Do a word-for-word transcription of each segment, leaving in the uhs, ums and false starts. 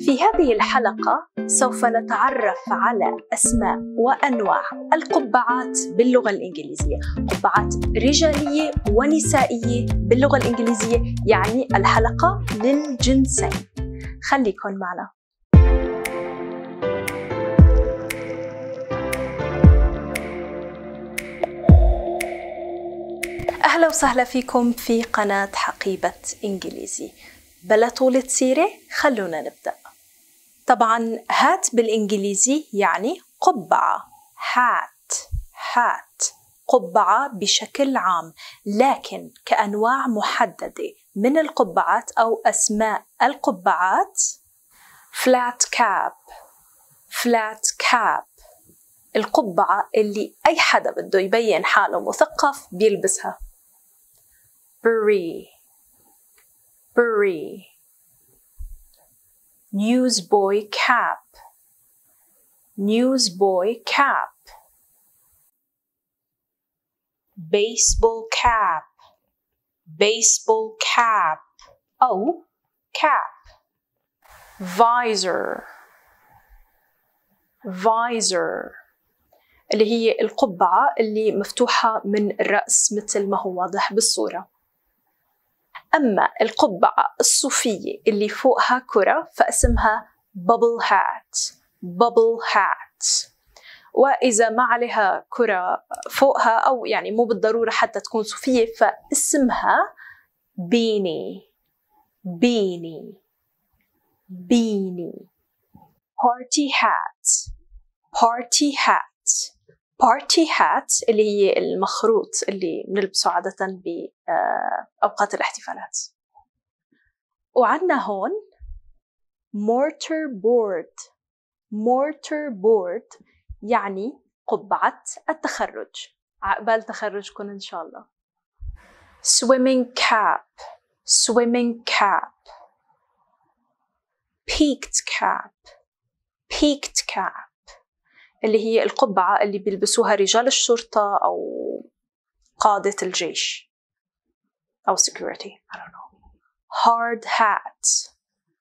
في هذه الحلقة سوف نتعرف على أسماء وأنواع القبعات باللغة الإنجليزية، قبعات رجالية ونسائية باللغة الإنجليزية، يعني الحلقة للجنسين. خليكن معنا. أهلا وسهلا فيكم في قناة حقيبة إنجليزي. بلا طولة سيرة خلونا نبدأ. طبعا هات بالإنجليزي يعني قبعة، هات هات، قبعة بشكل عام، لكن كأنواع محددة من القبعات أو أسماء القبعات: flat cap، flat cap، القبعة اللي أي حدا بده يبين حاله مثقف بيلبسها. beret، beret، newsboy cap، newsboy cap، baseball cap، baseball cap أو cap، visor، visor اللي هي القبعة اللي مفتوحة من الرأس مثل ما هو واضح بالصورة. أما القبعة الصوفية اللي فوقها كرة فاسمها bubble hat، bubble hat. وإذا ما عليها كرة فوقها أو يعني مو بالضرورة حتى تكون صوفية فاسمها beanie، beanie، beanie. party hat، party hat، party hat اللي هي المخروط اللي بنلبسه عادة بأوقات الاحتفالات. وعندنا هون mortar board، mortar board يعني قبعة التخرج، عقبال تخرجكم إن شاء الله. swimming cap، swimming cap، peaked cap، peaked cap اللي هي القبعة اللي بيلبسوها رجال الشرطة أو قادة الجيش أو security. I don't know. hard hat،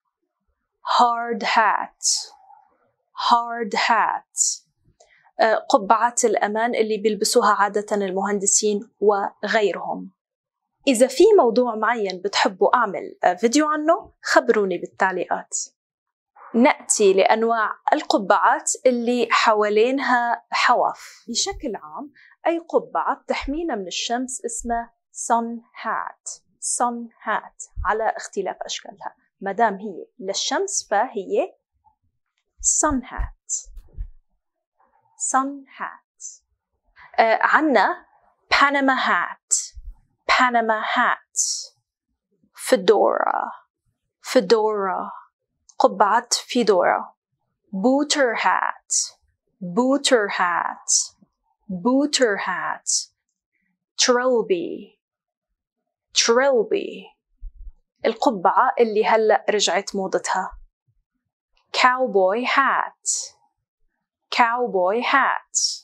hard hat، hard hat قبعة الأمان اللي بيلبسوها عادة المهندسين وغيرهم. إذا في موضوع معين بتحبوا أعمل فيديو عنه خبروني بالتعليقات. نأتي لأنواع القبعات اللي حوالينها حواف. بشكل عام أي قبعة بتحمينا من الشمس اسمها sun hat، sun hat على اختلاف أشكالها. مدام هي للشمس فهي sun hat، sun hat. آه عنا Panama hat، Panama hat، fedora، fedora قبعة فيدورا. booter hat، booter hat، booter hat. trilby، trilby القبعة اللي هلأ رجعت موضتها. cowboy hat، cowboy hat.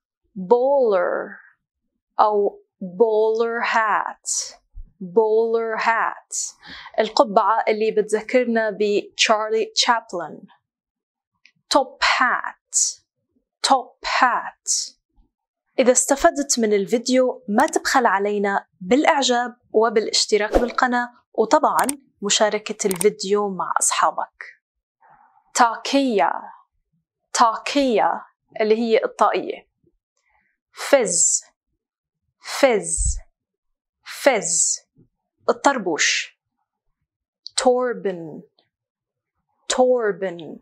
bowler أو bowler hat، bowler hat القبعة اللي بتذكرنا بتشارلي تشابلن. top hat، top hat. إذا استفدت من الفيديو ما تبخل علينا بالإعجاب وبالاشتراك بالقناة، وطبعا مشاركة الفيديو مع أصحابك. طاقية، طاقية اللي هي الطاقية. fizz، fizz، fizz الطربوش. turban، turban،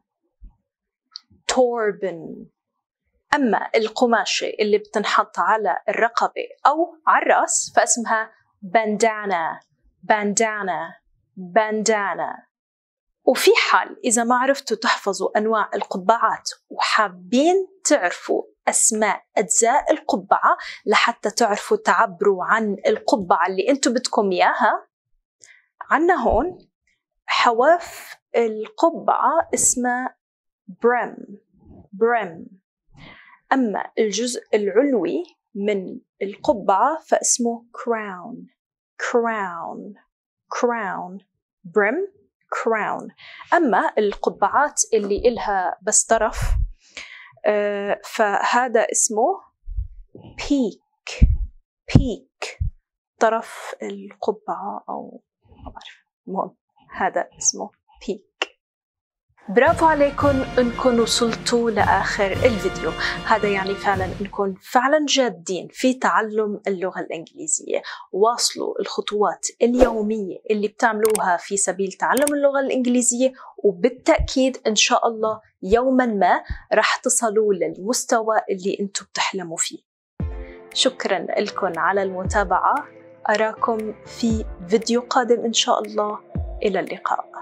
turban. أما القماشة اللي بتنحط على الرقبة أو على الرأس فاسمها bandana، bandana، bandana. وفي حال إذا ما عرفتوا تحفظوا أنواع القبعات وحابين تعرفوا أسماء أجزاء القبعة لحتى تعرفوا تعبروا عن القبعة اللي أنتوا بدكم إياها، عنا هون حواف القبعة اسمها brim، brim. أما الجزء العلوي من القبعة فاسمه crown، crown، crown. brim crown. أما القبعات اللي إلها بس طرف آه فهذا اسمه peak. peak طرف القبعة أو ما بعرف، المهم هذا اسمه peak. برافو عليكم انكم وصلتوا لآخر الفيديو. هذا يعني فعلا انكم فعلا جادين في تعلم اللغة الإنجليزية. واصلوا الخطوات اليومية اللي بتعملوها في سبيل تعلم اللغة الإنجليزية، وبالتأكيد إن شاء الله يوما ما رح تصلوا للمستوى اللي انتم بتحلموا فيه. شكرا لكم على المتابعة. أراكم في فيديو قادم إن شاء الله. إلى اللقاء.